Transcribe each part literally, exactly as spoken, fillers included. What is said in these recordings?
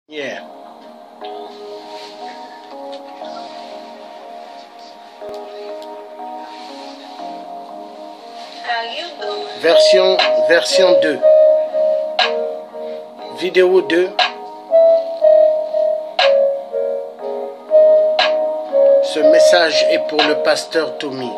Yeah. Version, version deux. Vidéo deux. Ce message est pour le pasteur Tommy.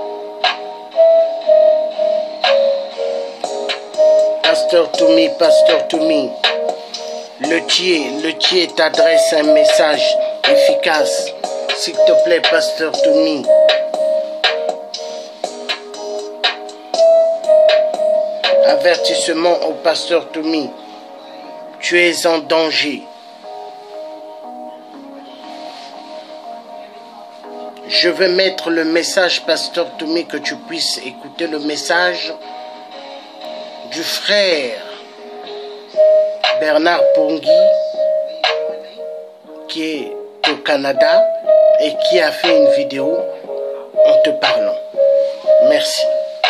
Pasteur Tommy, pasteur Tommy. Le tiers, le tiers t'adresse un message efficace. S'il te plaît, pasteur Tommy. Avertissement au pasteur Tommy. Tu es en danger. Je vais mettre le message, pasteur Tommy, que tu puisses écouter le message du frère Bernard Pongui, qui est au Canada et qui a fait une vidéo en te parlant. Merci.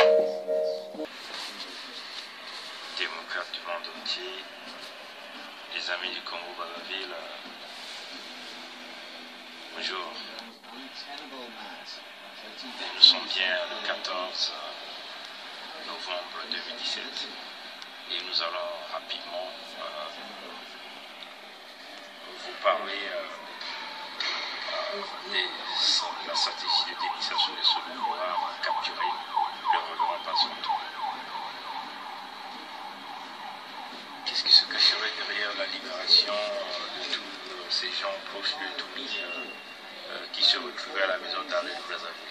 Démocrates du monde entier, les amis du Congo-Brazzaville, bonjour. Nous sommes bien le quatorze novembre deux mille dix-sept et nous allons rapidement euh, vous parler euh, euh, de la stratégie de démission sur les sols de pouvoir capturer le revenant par son tour. Qu'est-ce qui se cacherait derrière la libération de tous ces gens proches de Tommy euh, euh, qui se retrouvaient à la maison d'arrêt de Brazzaville?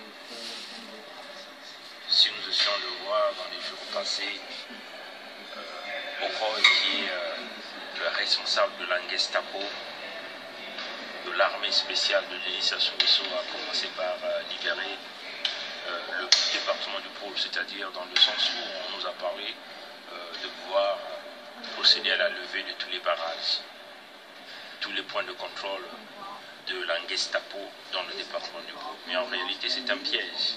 Si nous étions de voir dans les jours passés, euh, Okoy, qui est euh, le responsable de la Gestapo, de l'armée spéciale de l'initiation Wesso, a commencé par euh, libérer euh, le département du pôle, c'est-à-dire dans le sens où on nous a parlé euh, de pouvoir procéder à la levée de tous les barrages, tous les points de contrôle de la Gestapo dans le département du pôle. Mais en réalité, c'est un piège.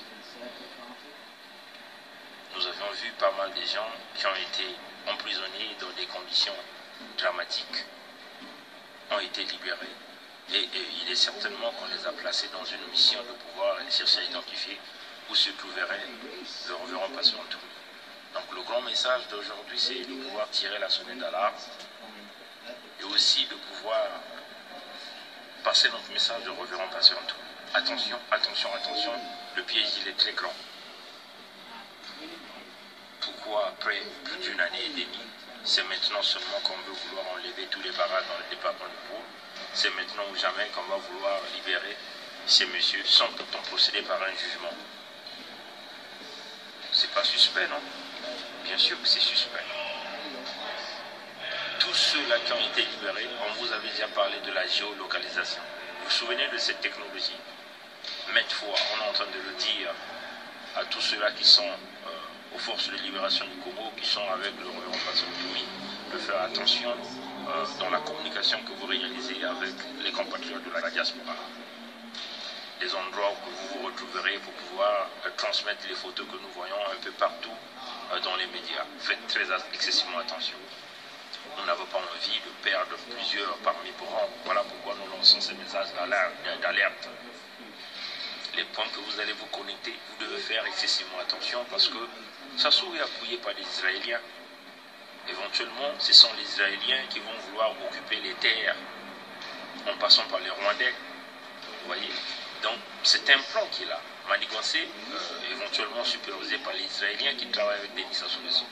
Nous avions vu pas mal de gens qui ont été emprisonnés dans des conditions dramatiques, ont été libérés. Et, et il est certainement qu'on les a placés dans une mission de pouvoir aller chercher à identifier où se trouverait le reverend pasteur Tommy. Donc le grand message d'aujourd'hui, c'est de pouvoir tirer la sonnette d'alarme et aussi de pouvoir passer notre message de reverend pasteur Tommy. Attention, attention, attention, le piège il est très grand. Pourquoi après plus d'une année et demie, c'est maintenant seulement qu'on veut vouloir enlever tous les barrages dans le département du pôle? C'est maintenant ou jamais qu'on va vouloir libérer ces messieurs sans pourtant procéder par un jugement? C'est pas suspect, non? Bien sûr que c'est suspect. Tous ceux-là qui ont été libérés, on vous avait déjà parlé de la géolocalisation. Vous vous souvenez de cette technologie? Maintes fois, on est en train de le dire à tous ceux-là qui sont euh, aux forces de libération du Congo, qui sont avec le reverend pasteur Tommy, de faire attention euh, dans la communication que vous réalisez avec les compatriotes de la diaspora. Des endroits où vous vous retrouverez pour pouvoir euh, transmettre les photos que nous voyons un peu partout euh, dans les médias. Faites très excessivement attention. Nous n'avons pas envie de perdre plusieurs parmi pour an. Voilà pourquoi nous lançons ces messages d'alerte. Les points que vous allez vous connecter, vous devez faire excessivement attention parce que ça se trouve appuyé par les Israéliens. Éventuellement, ce sont les Israéliens qui vont vouloir occuper les terres en passant par les Rwandais. Vous voyez? Donc, c'est un plan qui est là, manigancé, euh, éventuellement supervisé par les Israéliens qui travaillent avec des initiations Wesso.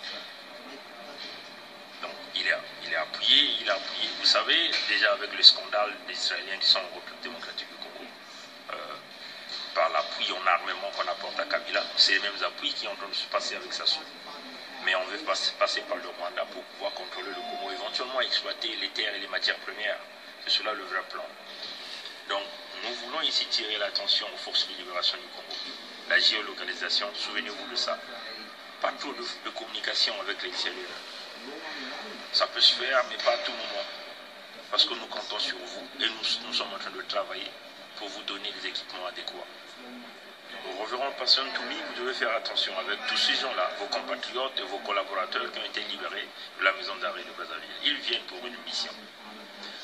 Donc, il est, il est appuyé, il est appuyé, vous savez, déjà avec le scandale des Israéliens qui sont en République démocratique du Congo, euh, par l'appui en armement qu'on apporte à Kabila, c'est les mêmes appuis qui sont en train de se passer avec Sassou. Mais on veut passer par le Rwanda pour pouvoir contrôler le Congo, éventuellement exploiter les terres et les matières premières. C'est cela le vrai plan. Donc, nous voulons ici tirer l'attention aux forces de libération du Congo. La géolocalisation, souvenez-vous de ça. Pas trop de, de communication avec l'extérieur. Ça peut se faire, mais pas à tout moment. Parce que nous comptons sur vous et nous, nous sommes en train de travailler pour vous donner les équipements adéquats. Au reverend pasteur Tommy, vous devez faire attention avec tous ces gens-là, vos compatriotes et vos collaborateurs qui ont été libérés de la maison d'arrêt de Brazzaville. Ils viennent pour une mission.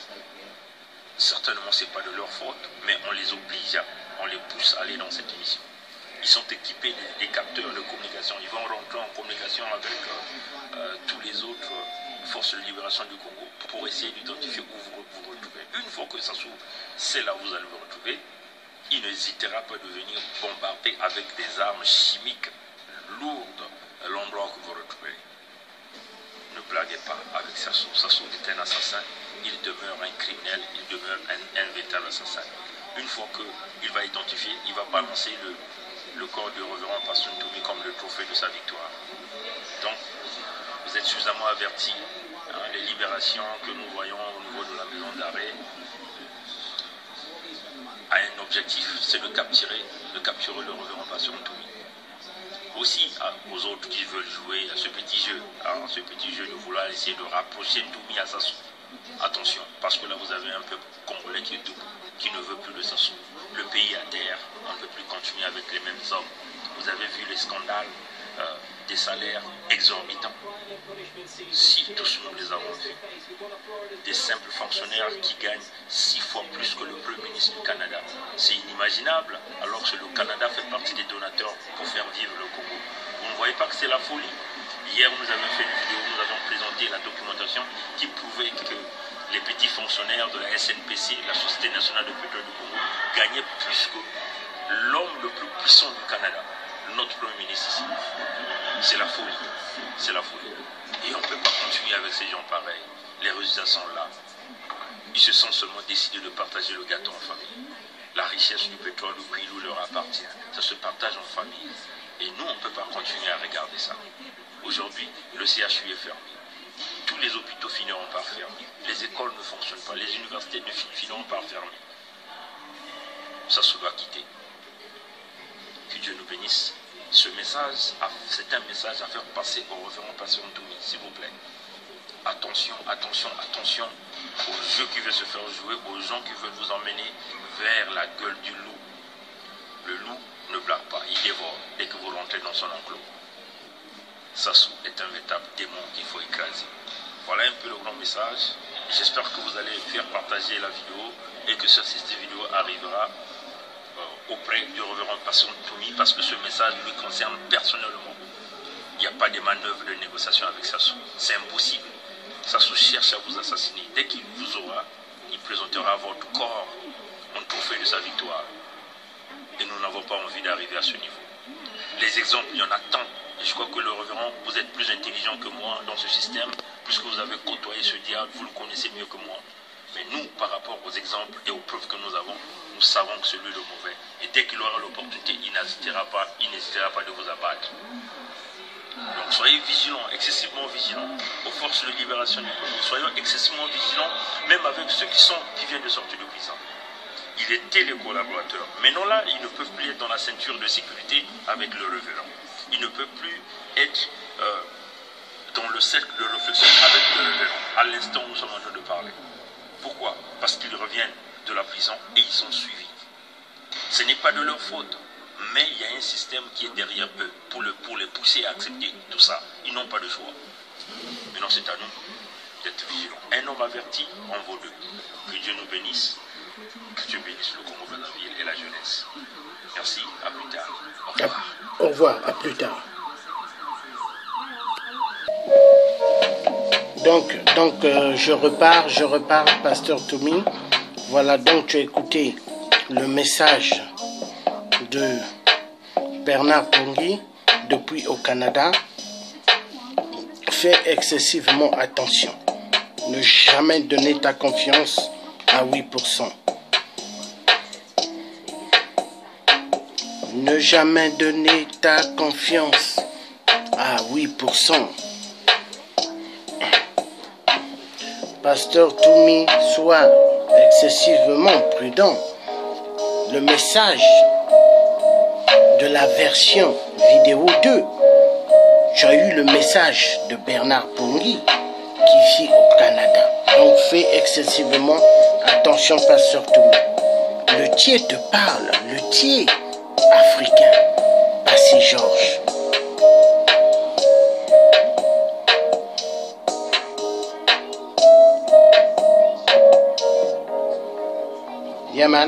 Certainement, ce n'est pas de leur faute, mais on les oblige, à, on les pousse à aller dans cette mission. Ils sont équipés des, des capteurs de communication. Ils vont rentrer en communication avec euh, euh, tous les autres euh, forces de libération du Congo pour essayer d'identifier où vous vous retrouvez. Une fois que ça s'ouvre, c'est là où vous allez vous retrouver. Il n'hésitera pas de venir bombarder avec des armes chimiques lourdes à l'endroit que vous retrouvez. Ne blaguez pas avec Sassou. Sassou est un assassin, il demeure un criminel, il demeure un, un véritable assassin. Une fois qu'il va identifier, il va balancer le, le corps du révérend Pasteur Ntoumi comme le trophée de sa victoire. Donc, vous êtes suffisamment avertis. Hein, les libérations que nous voyons au niveau de la maison d'arrêt a un objectif, c'est de capturer, de capturer le révérend Pasteur Ntoumi. Aussi aux autres qui veulent jouer à ce petit jeu, hein, ce petit jeu de vouloir essayer de rapprocher Ntoumi à Sassou. Attention, parce que là vous avez un peuple congolais qui est debout, qui ne veut plus de Sassou. Le pays à terre, on ne peut plus continuer avec les mêmes hommes. Vous avez vu les scandales euh, des salaires exorbitants. Si tous nous les avons vus, des simples fonctionnaires qui gagnent six fois plus que le Premier ministre du Canada. C'est inimaginable, alors que le Canada fait partie des donateurs pour faire vivre le Congo. Vous ne voyez pas que c'est la folie? Hier, nous avons fait une vidéo, nous avons présenté la documentation qui prouvait que les petits fonctionnaires de la S N P C, la Société nationale de pétrole du Congo, gagnaient plus que l'homme le plus puissant du Canada, notre Premier ministre ici. C'est la folie, c'est la folie. Et on ne peut pas continuer avec ces gens pareils. Les résultats sont là. Ils se sont seulement décidés de partager le gâteau en famille. La richesse du pétrole, du Kwilu leur appartient. Ça se partage en famille. Et nous, on ne peut pas continuer à regarder ça. Aujourd'hui, le C H U est fermé. Tous les hôpitaux finiront par fermer. Les écoles ne fonctionnent pas. Les universités ne finiront par fermer. Ça se doit quitter. Que Dieu nous bénisse. Ce message, c'est un message à faire passer au révérend Pasteur Ntoumi, s'il vous plaît. Attention, attention, attention aux jeux qui veulent se faire jouer, aux gens qui veulent vous emmener vers la gueule du loup. Le loup ne blague pas, il dévore dès que vous rentrez dans son enclos. Sassou est un véritable démon qu'il faut écraser. Voilà un peu le grand message. J'espère que vous allez faire partager la vidéo et que cette vidéo arrivera euh, auprès du révérend Pasteur Ntoumi parce que ce message lui concerne personnellement. Il n'y a pas de manœuvre de négociation avec Sassou. C'est impossible. Sassou cherche à vous assassiner. Dès qu'il vous aura, il présentera votre corps en trophée de sa victoire. Et nous n'avons pas envie d'arriver à ce niveau. Les exemples, il y en a tant. Et je crois que le révérend, vous êtes plus intelligent que moi dans ce système, puisque vous avez côtoyé ce diable, vous le connaissez mieux que moi. Mais nous, par rapport aux exemples et aux preuves que nous avons, nous savons que c'est lui le mauvais. Et dès qu'il aura l'opportunité, il n'hésitera pas, il n'hésitera pas de vous abattre. Donc soyez vigilants, excessivement vigilants aux forces de libération du Congo. Soyons excessivement vigilants, même avec ceux qui, sont, qui viennent de sortir de prison. Il était les collaborateurs. Maintenant là, ils ne peuvent plus être dans la ceinture de sécurité avec le révérend. Ils ne peuvent plus être euh, dans le cercle de réflexion avec le révérend. À l'instant où nous sommes en train de parler. Pourquoi? Parce qu'ils reviennent de la prison et ils sont suivis. Ce n'est pas de leur faute. Mais il y a un système qui est derrière eux pour, le, pour les pousser à accepter tout ça. Ils n'ont pas de choix. Maintenant, c'est à nous d'être vigilants. Un homme averti en vaut deux. Que Dieu nous bénisse. Que Dieu bénisse le Congo Brazzaville et la jeunesse. Merci, à plus tard. Au revoir. Au revoir, à plus tard. Donc, donc euh, je repars, je repars, Pasteur Ntoumi. Voilà, donc tu as écouté le message de Bernard Pongui depuis au Canada. Fais excessivement attention. Ne jamais donner ta confiance à huit pour cent. Ne jamais donner ta confiance à huit pour cent. Pasteur Ntoumi, sois excessivement prudent. Le message de la version vidéo deux. Tu as eu le message de Bernard Pongui qui vit au Canada. Donc fais excessivement attention, Pasteur Ntoumi. Le Thier te parle, le Thier africain, Passy Georges. Yeah, man.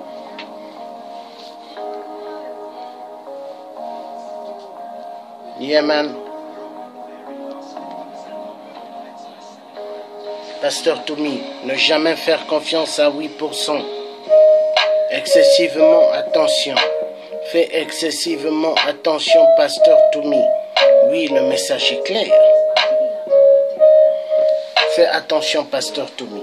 Yeah, man. Pasteur Toumi, ne jamais faire confiance à huit pour cent. Excessivement attention. Fais excessivement attention, Pasteur Toumi. Oui, le message est clair. Fais attention, Pasteur Toumi.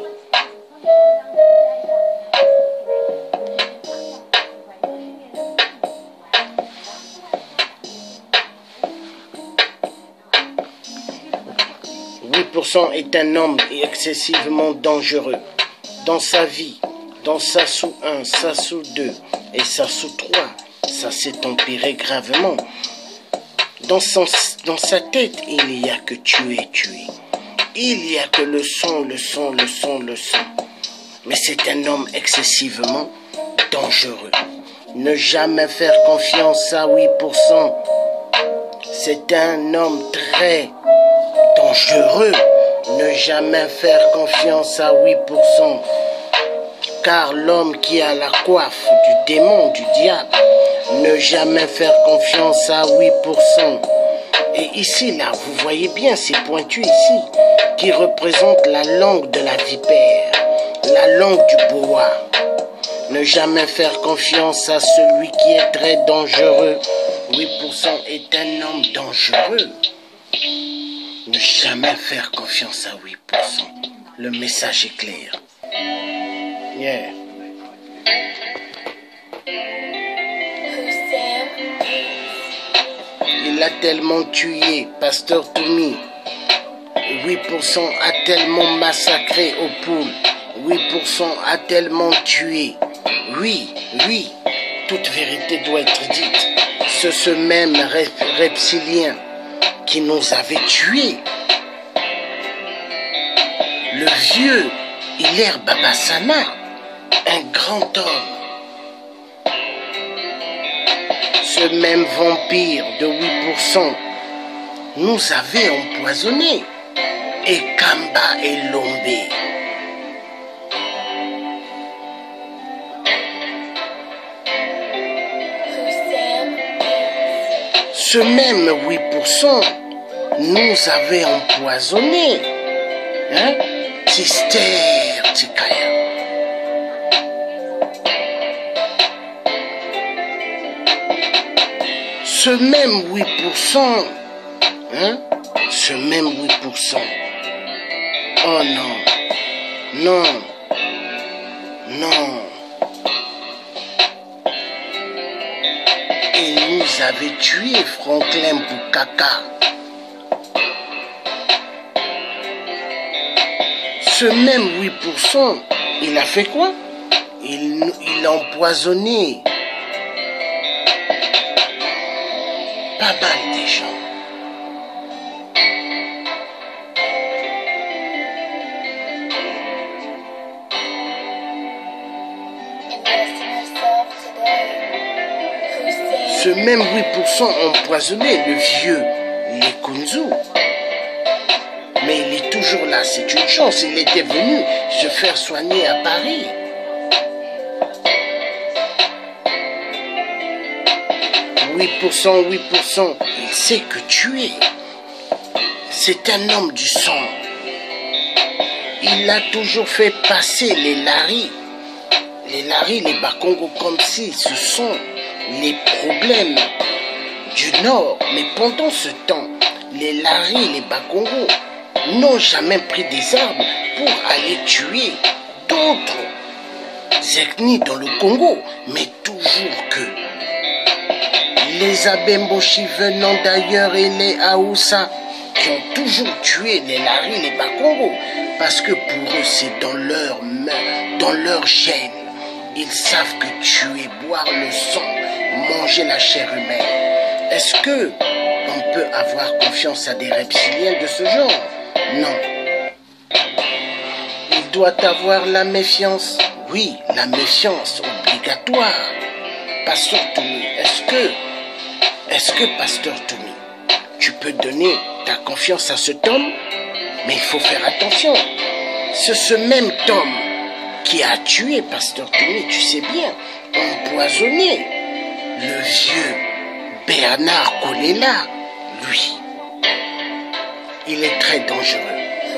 huit pour cent est un homme excessivement dangereux. Dans sa vie, dans sa sous un, sa sous deux et sa sous trois, ça s'est empiré gravement. Dans, son, dans sa tête, il n'y a que tuer, tuer. Il n'y a que le son, le son, le son, le son. Mais c'est un homme excessivement dangereux. Ne jamais faire confiance à huit pour cent. C'est un homme très dangereux. Ne jamais faire confiance à huit pour cent. Car l'homme qui a la coiffe du démon, du diable, ne jamais faire confiance à huit pour cent. Et ici, là, vous voyez bien ces pointus ici, qui représentent la langue de la vipère, la langue du boa. Ne jamais faire confiance à celui qui est très dangereux. huit pour cent est un homme dangereux. Ne jamais faire confiance à huit pour cent. Le message est clair. Yeah. Il a tellement tué, Pasteur Toumi. huit pour cent a tellement massacré aux poules. huit pour cent a tellement tué. Oui, oui, toute vérité doit être dite. C'est ce même reptilien qui nous avait tués. Le vieux Hilaire Babasana, un grand homme. Ce même vampire de huit pour cent nous avait empoisonnés. Et Kamba et Lombe. Ce même huit pour cent nous avait empoisonnés. Hein? Tister, Tikaya. Ce même huit pour cent, hein? Ce même huit pour cent. Oh non, non, non. Il nous avait tués, Franklin Poukaka. Ce même huit pour cent, il a fait quoi? Il, il a empoisonné pas mal des gens. Ce même huit pour cent a empoisonné le vieux Lekunzu. Mais il est toujours là, c'est une chance. Il était venu se faire soigner à Paris. huit pour cent, huit pour cent, il sait que tuer. C'est un homme du sang. Il a toujours fait passer les laris. Les laris, les Bakongo, comme si ce sont les problèmes du Nord. Mais pendant ce temps, les laris, les Bakongo n'ont jamais pris des armes pour aller tuer d'autres ethnies dans le Congo. Mais toujours que les Abemboshi venant d'ailleurs et les Aoussa qui ont toujours tué les laris, les Bakongo, parce que pour eux c'est dans leur main, dans leur gène. Ils savent que tuer, boire le sang, manger la chair humaine. Est-ce que on peut avoir confiance à des reptiliens de ce genre? Non. Il doit avoir la méfiance. Oui, la méfiance obligatoire. Pasteur Toumi, est-ce que, est-ce que Pasteur Toumi, tu peux donner ta confiance à cet homme? Mais il faut faire attention. C'est ce même homme qui a tué Pasteur Toumé, tu sais bien, empoisonné le vieux Bernard Kolela, lui. Il est très dangereux.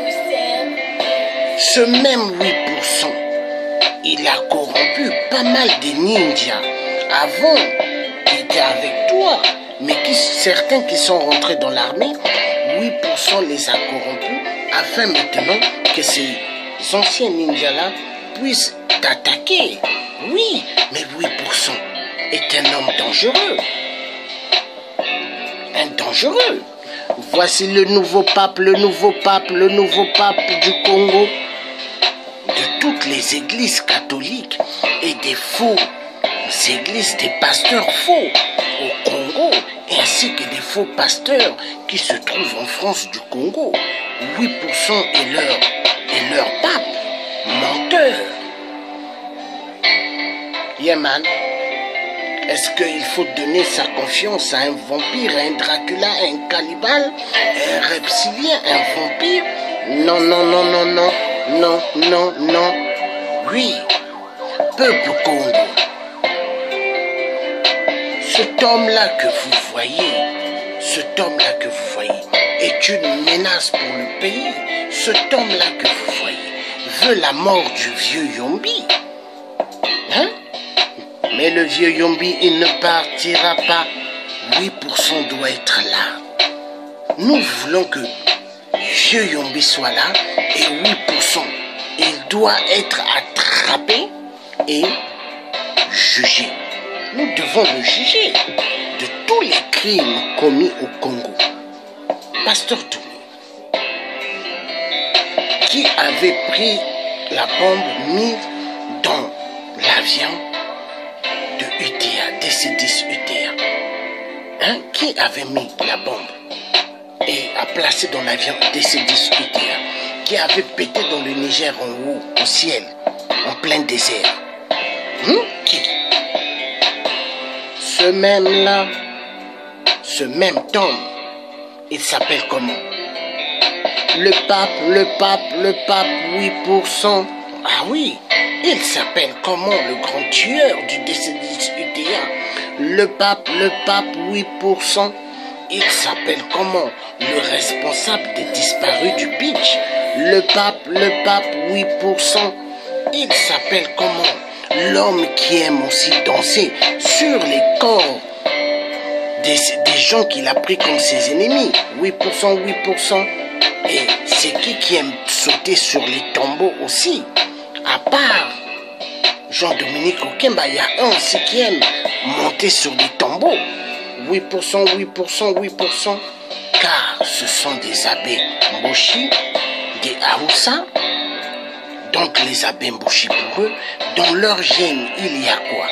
Ce même huit pour cent, il a corrompu pas mal de ninjas avant qui étaient avec toi, mais qui, certains qui sont rentrés dans l'armée, huit pour cent les a corrompus afin maintenant que ces anciens ninjas-là puissent t'attaquer. Oui, mais huit pour cent est un homme dangereux. Un dangereux. Voici le nouveau pape, le nouveau pape, le nouveau pape du Congo. De toutes les églises catholiques et des faux églises, des pasteurs faux au Congo, ainsi que des faux pasteurs qui se trouvent en France du Congo. huit pour cent est leur, est leur pape, menteur. Yeah man, est-ce qu'il faut donner sa confiance à un vampire, à un Dracula, à un cannibale, à un reptilien, un vampire? Non, non, non, non, non, non, non, non. Oui, peuple Congo. Cet homme-là que vous voyez, cet homme-là que vous voyez est une menace pour le pays. Cet homme-là que vous voyez veut la mort du vieux Yombi. Hein? Mais le vieux Yombi, il ne partira pas. huit pour cent doit être là. Nous voulons que vieux Yombi soit là et huit pour cent, il doit être attrapé et jugé. Nous devons le juger de tous les crimes commis au Congo. Pasteur Toumé, qui avait pris la bombe mise dans l'avion de U T A, D C dix U T A. Hein? Qui avait mis la bombe et a placé dans l'avion D C dix U T A, qui avait pété dans le Niger en haut, au ciel, en plein désert? Hum? Qui? Ce même-là, ce même Tom, il s'appelle comment? Le pape, le pape, le pape, huit pour cent. Ah oui, il s'appelle comment, le grand tueur du D C dix U T A? Le pape, le pape, huit pour cent. Il s'appelle comment? Le responsable des disparus du beach. Le pape, le pape, huit pour cent. Il s'appelle comment? L'homme qui aime aussi danser sur les corps des, des gens qu'il a pris comme ses ennemis. huit pour cent, huit pour cent. Et c'est qui qui aime sauter sur les tombeaux aussi? À part Jean-Dominique Okemba, il y a un aussi qui aime monter sur des tombeaux. huit pour cent, huit pour cent, huit pour cent. Car ce sont des abbés Mboshi, des Aoussa. Donc les abbés Mboshi pour eux, dans leur gène, il y a quoi?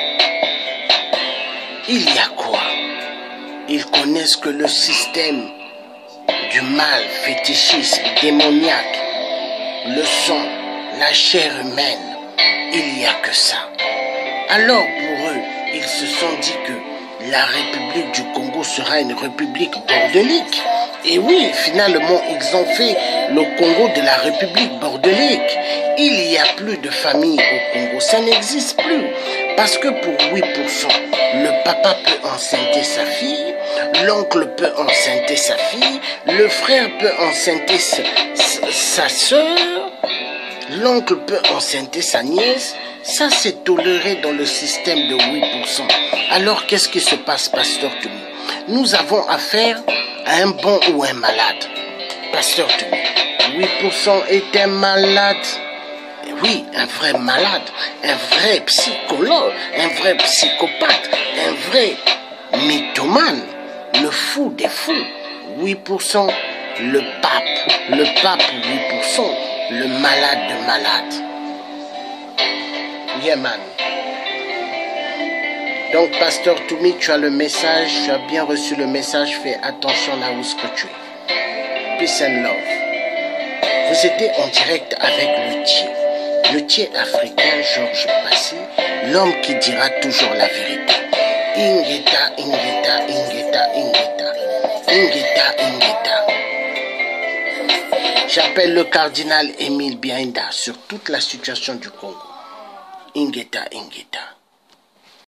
Il y a quoi? Ils connaissent que le système du mal, fétichisme, démoniaque, le sang, la chair humaine, il n'y a que ça. Alors pour eux, ils se sont dit que la République du Congo sera une république bordélique. Et oui, finalement, ils ont fait le Congo de la République bordélique. Il n'y a plus de famille au Congo, ça n'existe plus. Parce que pour huit pour cent, le papa peut enceinter sa fille, l'oncle peut enceinter sa fille, le frère peut enceinter sa, sa, sa soeur, l'oncle peut enceinter sa nièce. Ça, c'est toléré dans le système de huit pour cent. Alors, qu'est-ce qui se passe, Pasteur Toumé? Nous avons affaire à un bon ou un malade. Pasteur Toumé, huit pour cent est un malade. Oui, un vrai malade, un vrai psychologue, un vrai psychopathe, un vrai mythomane, le fou des fous. huit pour cent, le pape, le pape huit pour cent, le malade de malade. Yeah man. Donc Pasteur Toumé, tu as le message, tu as bien reçu le message, fais attention là où ce que tu es. Peace and love. Vous étiez en direct avec Luthier. Luthier africain Georges Passy, l'homme qui dira toujours la vérité. Ingeta, Ingeta, Ingeta, Ingeta, Ingeta, Ingeta. J'appelle le cardinal Émile Biaïnda sur toute la situation du Congo. Ingeta Ingeta.